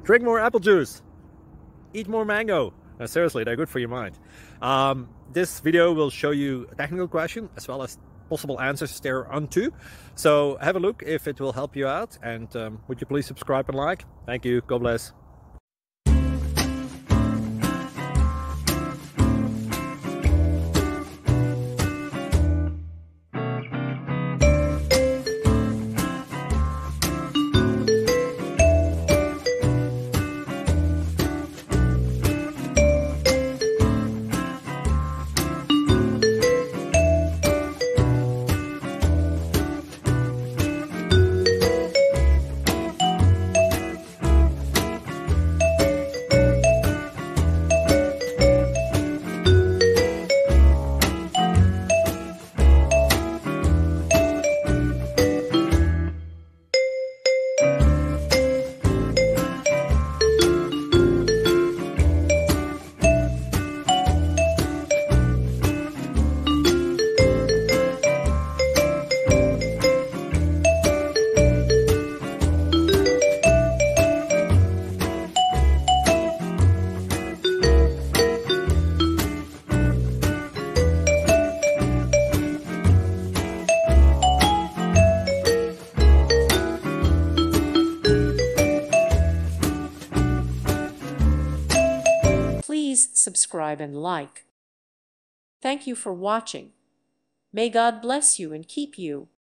Drink more apple juice. Eat more mango. Seriously, they're good for your mind. This video will show you a technical question as well as possible answers thereunto. So have a look if it will help you out, and would you please subscribe and like? Thank you. God bless. Please subscribe and like. Thank you for watching. May God bless you and keep you.